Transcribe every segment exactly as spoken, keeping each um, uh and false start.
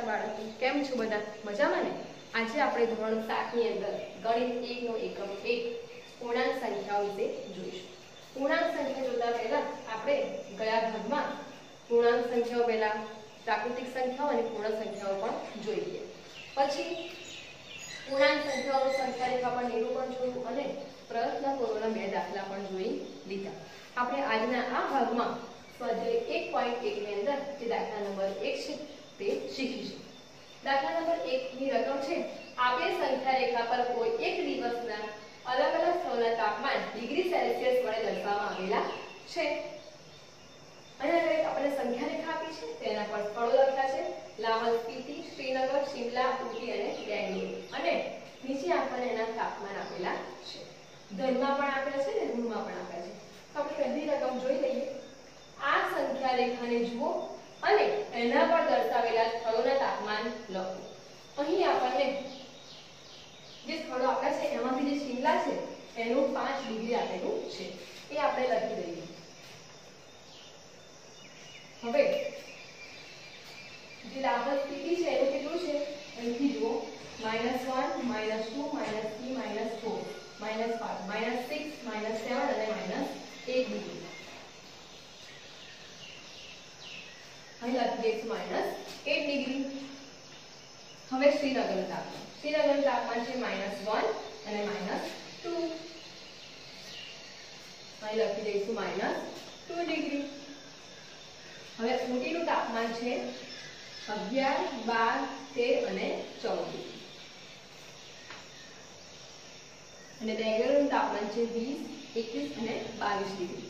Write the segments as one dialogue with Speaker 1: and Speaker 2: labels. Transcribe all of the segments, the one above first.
Speaker 1: બાળકો, કેમ છો બધા? મજામાં ને? આજે આપણે ધોરણ સાત ની અંદર ગણિત એક નો એકમ એક પૂર્ણાંક સંખ્યાઓ વિશે જોઈશું. પૂર્ણાંક સંખ્યા જોતા પહેલા આપણે ગયા ભાગમાં પૂર્ણાંક સંખ્યાઓ પહેલા પ્રાકૃતિક સંખ્યાઓ અને પૂર્ણ સંખ્યાઓ પણ જોઈ લઈએ. પછી પૂર્ણાંક સંખ્યાઓનું સંખ્યારેખા પર નિરૂપણ જોયું અને પ્રયત્ન પૂર્વના બે દાખલા પણ જોઈ લીધા. આપણે આજના આ ભાગમાં સ્વાધ્યાય એક પોઈન્ટ એક ની અંદર જે દાખલા નંબર એક છે તે શીખીશું. દાખલા નંબર એક ની રકમ છે આપેલ સંખ્યા રેખા પર કોઈ એક દિવસના અલગ અલગ સ્થળોના તાપમાન ડિગ્રી સેલ્સિયસ વડે દર્શાવવામાં આવેલા છે. અહીંયા આગળ આપણે સંખ્યા રેખા આપી છે, તેના પર સ્થળો લખ્યા છે લાહોલ, સ્પીતિ, શ્રીનગર, શિમલા, ઉટી અને બેંગ્લોર. અને નીચે આપણને એના તાપમાન આપેલા છે. ધનમાં પણ આપેલા છે ને ઋણમાં પણ આપેલા છે. તો આપણે પહેલી રકમ જોઈ લઈએ. આ સંખ્યા રેખાને જુઓ અને એના પર દર્શાવેલા સ્થળોના તાપમાન લખો. અહીં આપણને જે સ્થળો આપ્યા છે એમાંથી જે શિમલા છે એનું પાંચ ડિગ્રી આપેલું છે, એ આપણે લખી દઈએ. હવે જે લાહોલ સ્પીતિ છે એનું કેટલું છે અહીંથી જુઓ minus one, minus two, minus three, minus four, minus five, minus six, minus seven અને માઇનસ એક ડિગ્રી. અહીં લખી દઈશું માઇનસ એટ ડિગ્રી. હવે શ્રીનગરનું તાપમાન શ્રીનગરનું તાપમાન છે માઇનસ વન અને માઇનસ ટુ. અહીં લખી દઈશું માઇનસ ટુ ડિગ્રી. હવે ઉટીનું તાપમાન છે અગિયાર, બાર, તેર અને ચૌદ ડિગ્રી. અને બેંગ્લોરનું તાપમાન છે વીસ, એકવીસ અને બાવીસ ડિગ્રી.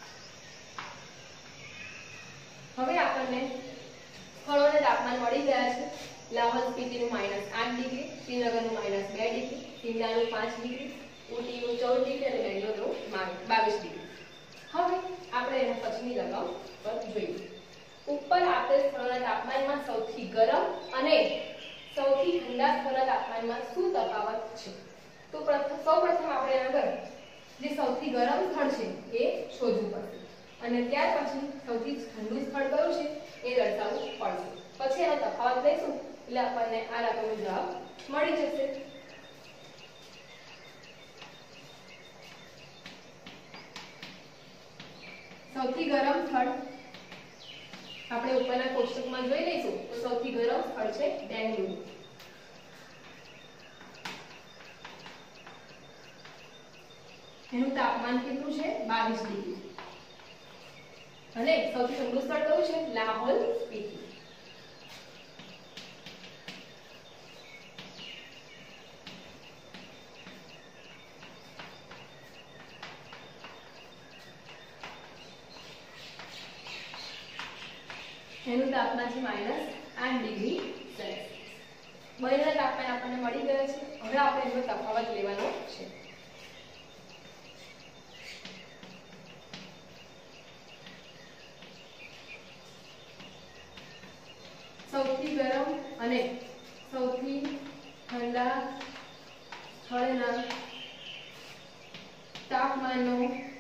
Speaker 1: હવે આપણને સ્થળોના તાપમાન મળી ગયા છે. લાહોલ સ્પીતિનું માઇનસ આઠ ડિગ્રી, શ્રીનગરનું માઇનસ બે ડિગ્રી, શિમલાનું પાંચ ડિગ્રી, ઉટીનું ચૌદ ડિગ્રી અને બેંગ્લોરનું બાવીસ ડિગ્રી. હવે આપણે એના પછીની રકમ પર જોઈએ. ઉપર આપેલ સ્થળોના તાપમાનમાં સૌથી ગરમ અને સૌથી ઠંડા સ્થળોના તાપમાનમાં શું તફાવત છે? તો પ્રથમ સૌપ્રથમ આપણે આગળ જે સૌથી ગરમ સ્થળ છે એ શોધવું પડશે અને ત્યાર પછી સૌથી ઠંડુ સ્થળ કયું છે એ દર્શાવવું પડશે. પછી એનો તફાવત લઈશું એટલે આપણને આ રકમનો જવાબ મળી જશે. સૌથી ગરમ સ્થળ આપણે ઉપરના કોષ્ટકમાં જોઈ લઈશું તો સૌથી ગરમ સ્થળ છે બેંગ્લોર. એનું તાપમાન કેટલું છે બાવીસ ડિગ્રી. અને સૌથી ઠંડુ સ્થળ કયું છે લાહોલ સ્પીતિ. એનું તાપમાન છે માઇનસ આઠ ડિગ્રી સેલ્સિયસ. બંનેના તાપમાન આપણને મળી ગયા છે. હવે આપણે એનો તફાવત લેવાનો છે. સૌથી ગરમ અને સૌથી ઠંડા સ્થળના તાપમાનનો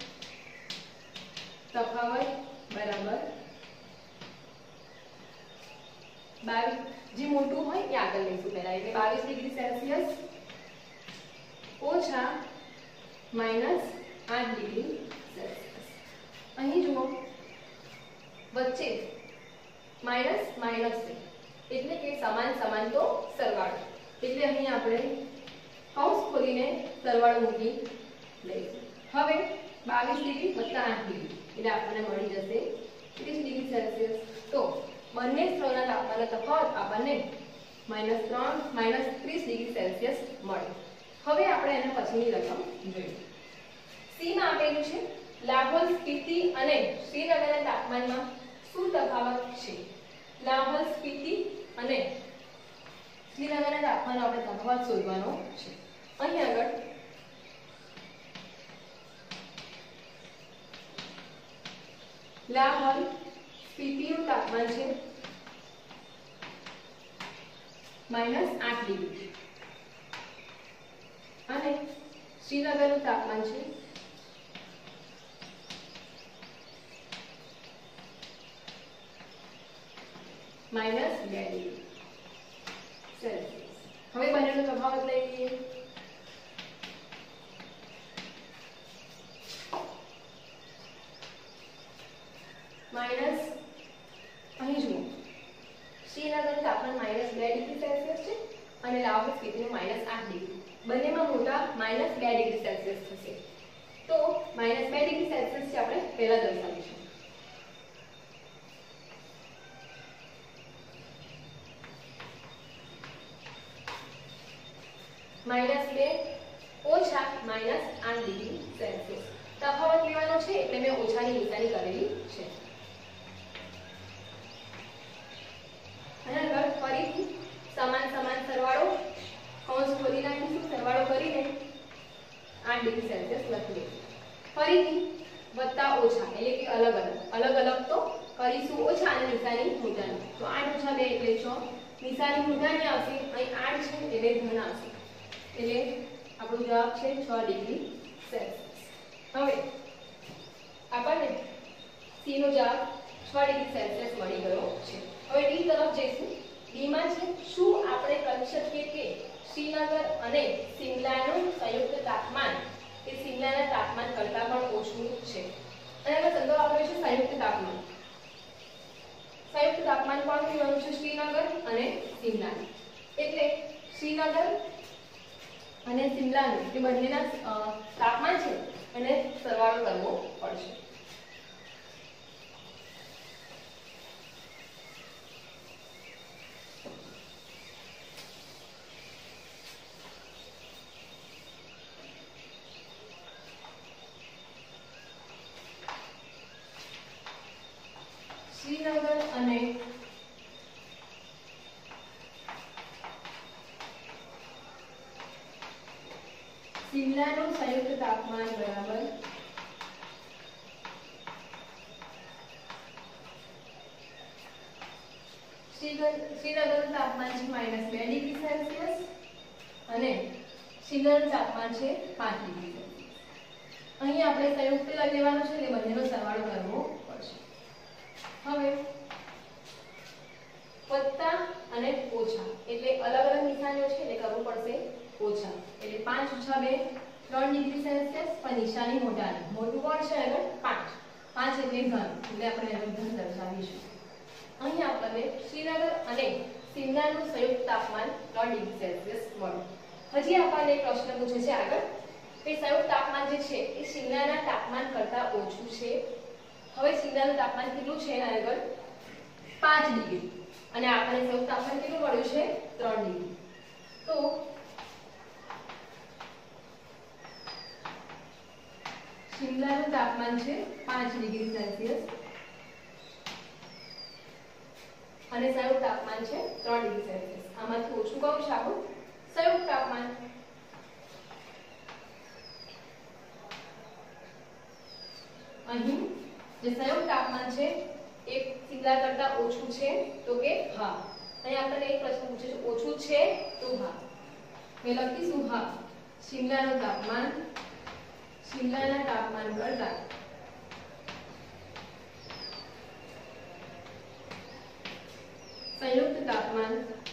Speaker 1: તફાવત બરાબર બાવીસ. જે મોટું હોય એ આગળ લઈશું પહેલા, એટલે બાવીસ ડિગ્રી સેલ્સિયસ ઓછા માઇનસ આઠ ડિગ્રી સેલ્સિયસ. અહીં જુઓ વચ્ચે માઇનસ માઇનસ છે એટલે કે સમાન સમાન તો સરવાળો, એટલે અહીં આપણે કૌંસ ખોલીને સરવાળો મૂકી લઈશું. હવે બાવીસ ડિગ્રી વત્તા આઠ ડિગ્રી એટલે આપણને મળી જશે ત્રીસ ડિગ્રી સેલ્સિયસ. તો બંને સ્થળોના તાપમાનનો તફાવત આપણને માઇનસ ત્રણ માઇનસ ત્રીસ ડિગ્રી સેલ્સિયસ મળે. હવે આપણે એના પછીની રકમ જોઈએ. સી માં આપેલું છે લાહોલ સ્પીતિ અને શ્રીનગરના તાપમાનમાં શું તફાવત છે? લાહોલ સ્પીતિ અને શ્રીનગરના તાપમાનનો આપણે તફાવત શોધવાનો છે. અહીં આગળ લાહોલ સ્પીતિનું તાપમાન છે માઇનસ આઠ ડિગ્રી અને શ્રીનગરનું તાપમાન છે માઇનસ બે ડિગ્રી. સેલ્સિયસ. હવે બંનેનો તફાવત લઈ લઈએ. માઈનસ અહીં જુઓ શ્રીનગરનું તાપમાન માઇનસ બે ડિગ્રી સેલ્સિયસ છે અને લાહોર સ્પીતિનું માઇનસ આઠ ડિગ્રી. બંનેમાં મોટા માઇનસ બે ડિગ્રી સેલ્સિયસ થશે. તો માઇનસ બે ડિગ્રી સેલ્સિયસ છે આપણે પહેલા દર્શાવીશું. માઇનસ બે ઓછા માઇનસ આઠ ડિગ્રી સેલ્સિયસ. તફાવત લેવાનો છે એટલે મેં ઓછાની નિશાની કરેલી છે. અને આગળ ફરીથી સમાન સમાન સરવાળો કૌંસ ખોલી નાખીશું. સરવાળો કરીને આઠ ડિગ્રી સેલ્સિયસ લખી દઈશું. ફરીથી વત્તા ઓછા એટલે કે અલગ અલગ અલગ અલગ તો કરીશું ઓછા અને નિશાની મોટાની. તો આઠ ઓછા બે એટલે છ. નિશાની મોટાની આવશે. અહીં આઠ છે એટલે ધન આવશે. એટલે આપણો જવાબ છે છ ડિગ્રી સેલ્સિયસ. હવે આપણને સી નો જવાબ છ ડિગ્રી સેલ્સિયસ મળી ગયો છે. હવે ડી તરફ જઈશું. ડી માં છે શું આપણે કહી શકીએ કે શ્રીનગર અને શિમલાનું સંયુક્ત તાપમાન એ શિમલાના તાપમાન કરતાં પણ ઓછું છે. અને હવે સંદર્ભ આપ્યો છે સંયુક્ત તાપમાન. સંયુક્ત તાપમાન કોણ કહેવાનું છે? શ્રીનગર અને શિમલાનું. એટલે શ્રીનગર અને શિમલાનું જે બંનેના તાપમાન છે એને સરવાળો કરવો પડશે. શ્રીનગર અને શિમલાનું સંયુક્ત તાપમાન બરાબર શ્રીનગરનું તાપમાન છે માઇનસ બે ડિગ્રી સેલ્સિયસ અને શિમલાનું તાપમાન છે પાંચ ડિગ્રી સેલ્સિયસ. અહીં આપણે સંયુક્ત લેવાનું છે એટલે બંનેનો સરવાળો કરવો પડશે. હવે વત્તા અને ઓછા એટલે અલગ અલગ નિશાનીઓ છે એટલે કરવું પડશે ઓછા. એટલે પાંચ ઓછા બે ત્રણ ડિગ્રી સેલ્સિયસ. પણ નિશાની મોટાની. મોટું કોણ છે આગળ? પાંચ. પાંચ એટલે ઘન એટલે આપણે એનું ઘન દર્શાવીશું. અહીં આપણને શ્રીનગર અને શિમલાનું સંયુક્ત તાપમાન ત્રણ ડિગ્રી સેલ્સિયસ મળ્યું. હજી આપણને એક પ્રશ્ન પૂછે છે આગળ કે સંયુક્ત તાપમાન જે છે એ શિમલાના તાપમાન કરતાં ઓછું છે. હવે શિમલાનું તાપમાન કેટલું છે? આગળ પાંચ ડિગ્રી અને આપણને સંયુક્ત તાપમાન કેટલું મળ્યું છે? ત્રણ ડિગ્રી. તો શિમલાનું તાપમાન છે પાંચ ડિગ્રી સેલ્સિયસ અને સંયુક્ત તાપમાન છે ત્રણ ડિગ્રી સેલ્સિયસ. આમાંથી ઓછું કયું છે આપણું? સંયુક્ત તાપમાન. અહીં જે સંયુક્ત તાપમાન છે એ શિમલા કરતાં ઓછું છે તો કે હા. અહીં આપણને એક પ્રશ્ન પૂછે છે ઓછું છે તો હા. મેં લખીશું હા. શિમલાનું તાપમાન શિમલાના તાપમાન કરતાં સંયુક્ત તાપમાન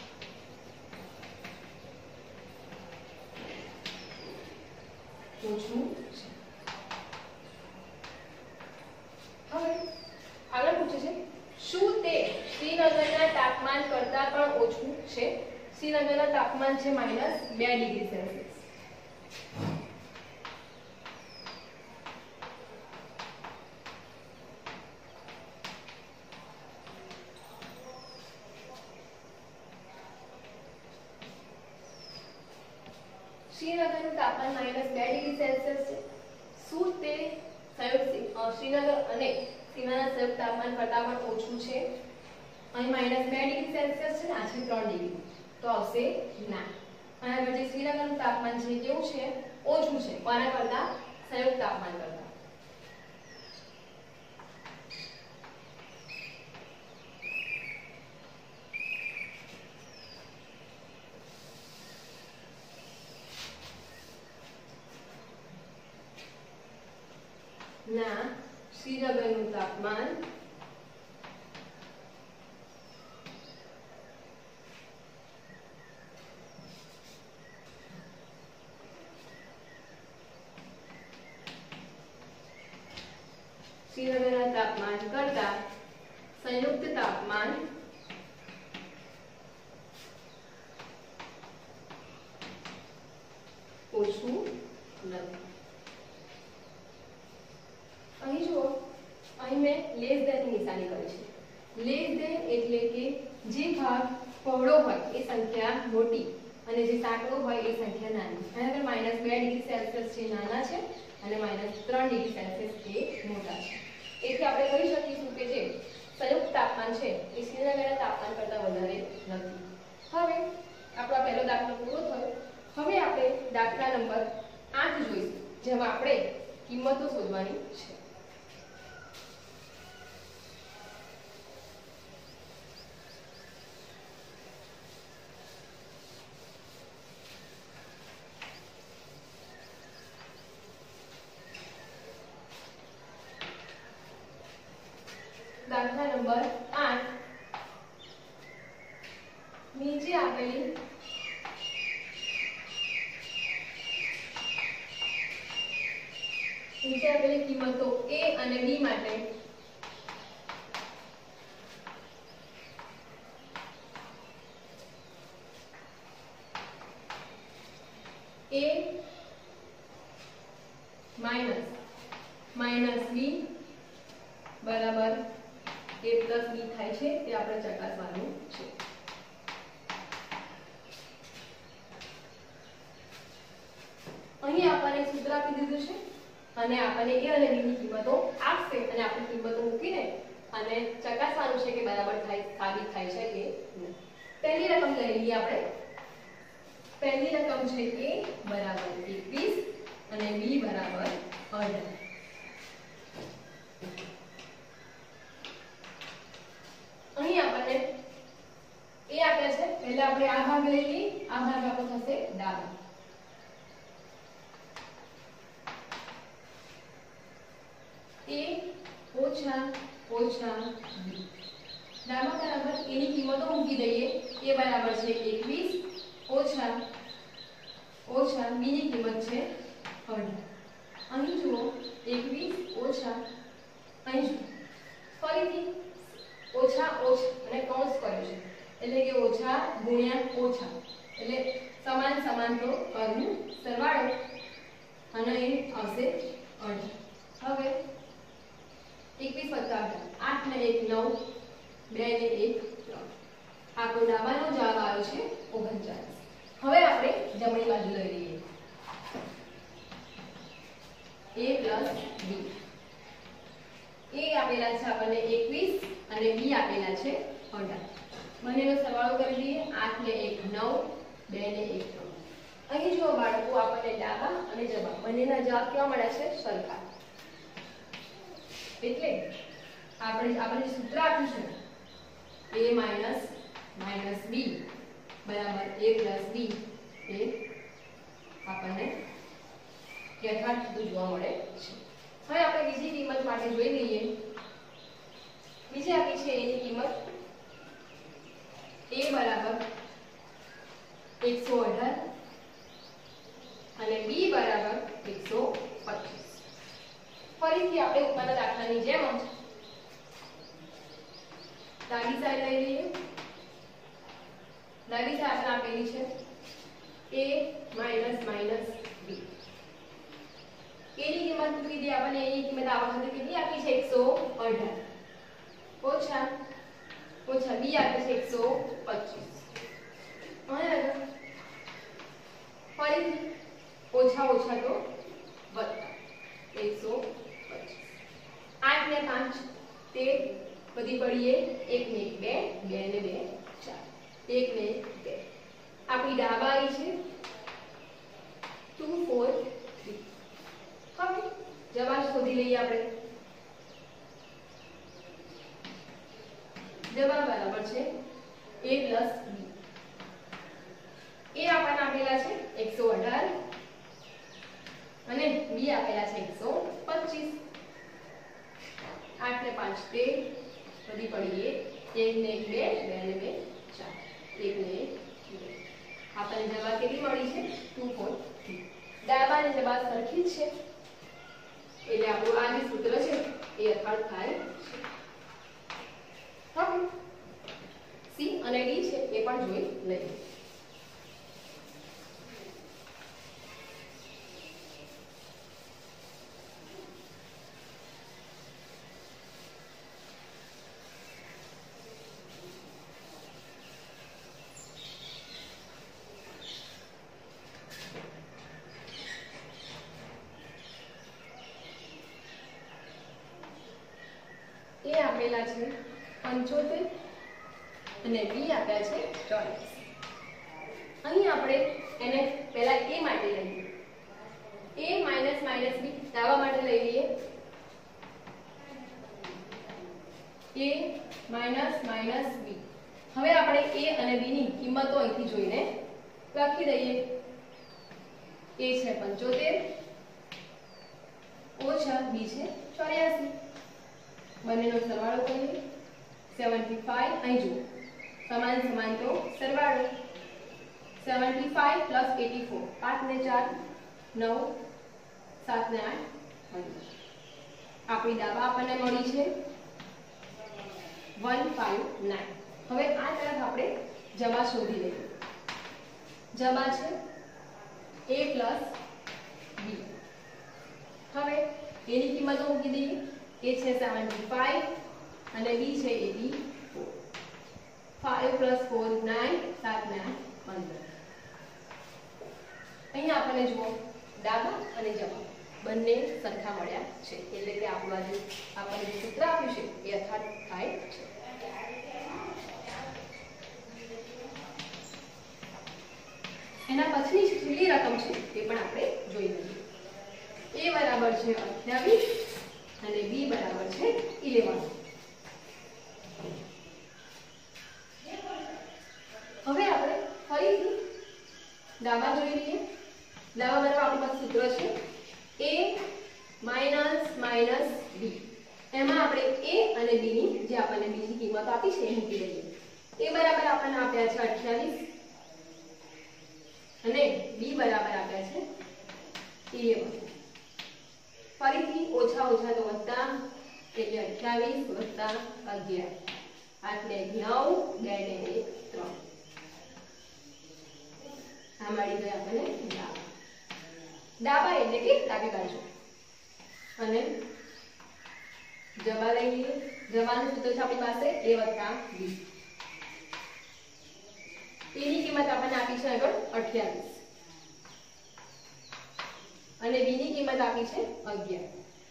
Speaker 1: ઓછું છે. હવે આગળ પૂછે છે શું તે શ્રીનગરના તાપમાન કરતાં પણ ઓછું છે? શ્રીનગરના તાપમાન છે માઇનસ બે ડિગ્રી સેલ્સિયસ. શ્રીનગરનું તાપમાન માઇનસ બે ડિગ્રી સેલ્સિયસ છે. શું તે સંયુક્ત શ્રીનગર અને શિમલાના સંયુક્ત તાપમાન કરતાં પણ ઓછું છે? અહીં માઇનસ બે ડિગ્રી સેલ્સિયસ છે ને આ છે ત્રણ ડિગ્રી તો આવશે ના. અને આગળ જે શ્રીનગરનું તાપમાન છે કેવું છે? ઓછું છે. કોના કરતાં? સંયુક્ત તાપમાન કરતાં. ના શ્રીનગરનું તાપમાન શ્રીનગરના તાપમાન કરતા સંયુક્ત તાપમાન ઓછું નથી. અહીં જુઓ, અહીં મેં લેસ ધેન ની નિશાની કરી છે. લેસ ધેન એટલે કે જે ભાગ પહોળો હોય એ સંખ્યા મોટી અને જે સાંકડો હોય એ સંખ્યા નાની. અહીં આગળ માઇનસ બે ડિગ્રી સેલ્સિયસ જે નાના છે અને માઇનસ ત્રણ ડિગ્રી સેલ્સિયસ એ મોટા છે. એથી આપણે કહી શકીશું કે જે સંયુક્ત તાપમાન છે એ શ્રીનગરના તાપમાન કરતાં વધારે નથી. હવે આપણો પહેલો દાખલો પૂરો થયો. હવે આપણે દાખલા નંબર આઠ જોઈશું, જેમાં આપણે કિંમતો શોધવાની છે. દાખલા નંબર આઠ નીચે આપેલી નીચે આપેલી કિંમતો a અને b માટે a માઇનસ માઇનસ b બરાબર a પ્લસ b થાય છે તે આપણે ચકાસવાનું છે. અહીં આપણને સૂત્ર આપી દીધું છે અને આપણને a અને b ની કિંમતો આપશે અને આપણે કિંમતો મૂકીને અને ચકાસવાનું છે કે બરાબર થાય સાબિત થાય છે કે નહીં. પહેલી રકમ લઈ લઈએ આપણે. પહેલી રકમ છે a બરાબર એકવીસ અને b બરાબર અઢાર. અહીં આપણને એ આપ્યા છે. પહેલા આપણે આ ભાગ લઈ લઈએ. આ ભાગ આપણો થશે ડાબા. a ઓછા ઓછા b ડાબા બરાબર a ની કિંમતો મૂકી દઈએ. a બરાબર છે એકવીસ ઓછા ઓછા b ની કિંમત છે અઢાર. અહીં જુઓ એકવીસ ઓછા અહીં જુઓ ફરીથી ઓછા ઓછા અને કૌંસ કર્યું છે એટલે કે ઓછા ગુણ્યા ઓછા એટલે સમાન સમાન તો કરવું સરવાળો અને એ આવશે અઢાર. હવે એકવીસ વત્તા અઢાર આઠ ને એક નવ બે ને એક ત્રણ. આપણો ડાબાનો જવાબ આવ્યો છે ઓગણચાલીસ. હવે આપણે જમણી બાજુ લઈ લઈએ. a પ્લસ b a આપેલા છે આપણને એકવીસ અને b આપેલા છે અઢાર. બંનેનો સરવાળો કરી દઈએ. આઠ ને એક નવ બે ને એક ત્રણ. અહીં જો બાળકો આપણને ડાબા અને જવાબ બંનેના જવાબ કેવા મળ્યા છે સરખા. એટલે આપણે આપણે સૂત્ર આપ્યું છે a માઈનસ માઈનસ b બરાબર a પ્લસ b એ આપણને યથાર્થ જોવા મળે છે. હવે આપણે બીજી કિંમત માટે જોઈ લઈએ. બીજી આપી છે એની કિંમત a બરાબર એકસો અઢાર અને b બરાબર એકસો પચીસ. ફરીથી આપણે ઉપરના દાખલાની જેમ જ ડાબી સાઈડ લઈ લઈએ. ડાબી સાઈડ આપેલી છે a minus minus b. a ની કિંમત મૂકી દઈએ. આપણને a ની કિંમત આ વખતે કેટલી આપી છે એકસો અઢાર ઓછા ઓછા b આપે છે એકસો પચીસ. ફરીથી ઓછા ઓછા તો વત્તા એકસો પચીસ. આઠ ને પાંચ તેર બધી પડીએ એક ને એક બે બે ને બે ચાર એક ને બે. આપણી ડાબાઈ છે ટુ ફોર થ્રી. હવે જવાબ શોધી લઈએ આપણે. જવાબ બરાબર છે a પ્લસ b. a આપણને આપેલા છે એકસો અઢાર અને b આપેલા છે એકસો પચીસ. આઠ ને પાંચ તેર બધી પડીએ એક ને એક બે બે ને બે ચાર એક ને એક બે. આપણને જવાબ કેટલી મળી છે ટુ ફોર થ્રી. ડાબા અને જવાબ સરખી જ છે એટલે આપણું આ જે સૂત્ર છે એ યથાર્થ જોઈ લઈએ. એ આપેલા છે પંચોતેર અને બી આપ્યા છે ચોવીસ. અહીં આપણે એને પહેલા એ માટે લઈએ. a માઈનસ માઈનસ બી ડાબા માટે લઈ લઈએ. a minus minus B. હવે આપણે a અને b ની કિંમતો અહીંથી જોઈને લખી દઈએ. a છે પંચોતેર ઓછા b છે ચોર્યાસી. બંનેનો સરવાળો કરીએ. સેવન્ટી ફાઈવ અહીં જુઓ સમાન સમાન તો સરવાળો. Seventy five plus eighty four, પાંચ ને ચાર નવ, સાત ને આઠ પંદર. આપણી ડાબા આપણને મળી છે વન ફાઈવ નાઇન. હવે આ તરફ આપણે જમા શોધી લઈએ. જમા છે a પ્લસ b. હવે એની કિંમતો મૂકી દઈએ. a છે સેવન્ટી ફાઈવ અને b છે eighty four. Five plus four nine, સાત ને આઠ પંદર. અહીંયા આપણને જુઓ ડાબા અને જમા બંને સરખા મળ્યા છે, એટલે કે આ બાજુ આપણને જે સૂત્ર આપ્યું છે એ યથાર્થ થાય છે. એના પછીની છેલ્લી રકમ છે તે પણ આપણે જોઈ લઈએ. a બરાબર છે અઠ્યાવીસ અને b બરાબર છે ઇલેવન. હવે આપણે ફરીથી ડાબા જોઈ લઈએ. ડાબા બરાબર આપણી પાસે સૂત્ર છે a માઈનસ માઈનસ b. એમાં આપણે a અને b ની જે આપણને બીજી કિંમત આપી છે એ મૂકી દઈએ. a બરાબર આપણને આપ્યા છે અઠ્યાવીસ અને b બરાબર આપ્યા છે ઇલેવન. ફરીથી ઓછા ઓછા તો વત્તા, એટલે અઠ્યાવીસ વત્તા અગિયાર, આઠ ને નવ, બે ને એક ત્રણ. આ મળી ગયા આપણને ડાબા. ડાબા એટલે કે ડાબી બાજુ. અને જવા લઈ લઈએ. જવાનું સૂત્ર છે આપણી પાસે a વત્તા b. એની કિંમત આપણને આપી છે આગળ અઠ્યાવીસ અને b ની કિંમત આપી છે અગિયાર.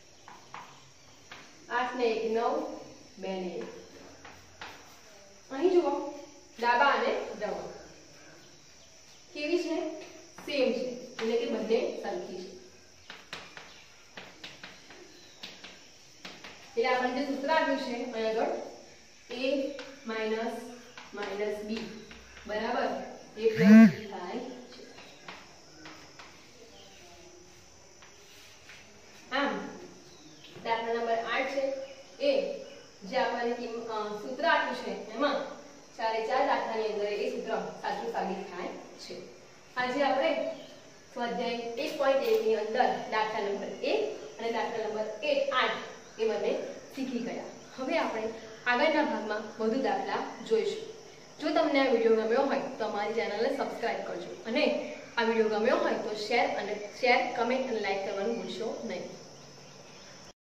Speaker 1: આઠ ને એક નવ, બે ને એક. અહીં જુઓ ડાબા અને જમા કેવી છે? સેમ છે, એટલે કે બંને સરખી છે. એટલે આપણને જે સૂત્ર આપ્યું છે અહીં આગળ a માઈનસ માઈનસ b બરાબર a પ્લસ b થાય છે. આમ દાખલા નંબર આઠ છે એ જે આપણને સૂત્ર આપ્યું છે એમાં ચારે ચાર દાખલાની અંદર એ સૂત્ર સાચું સાબિત થાય છે. આજે આપણે સ્વાધ્યાય એક પોઈન્ટ એક ની અંદર દાખલા નંબર એક અને દાખલા નંબર આઠ એ બંને શીખી ગયા. હવે આપણે આગળના ભાગમાં વધુ દાખલા જોઈશું. જો તમને આ વિડીયો ગમ્યો હોય તો અમારી ચેનલને સબસ્ક્રાઇબ કરજો અને આ વિડીયો ગમ્યો હોય તો શેર અને શેર કમેન્ટ અને લાઈક કરવાનું ભૂલશો નહીં.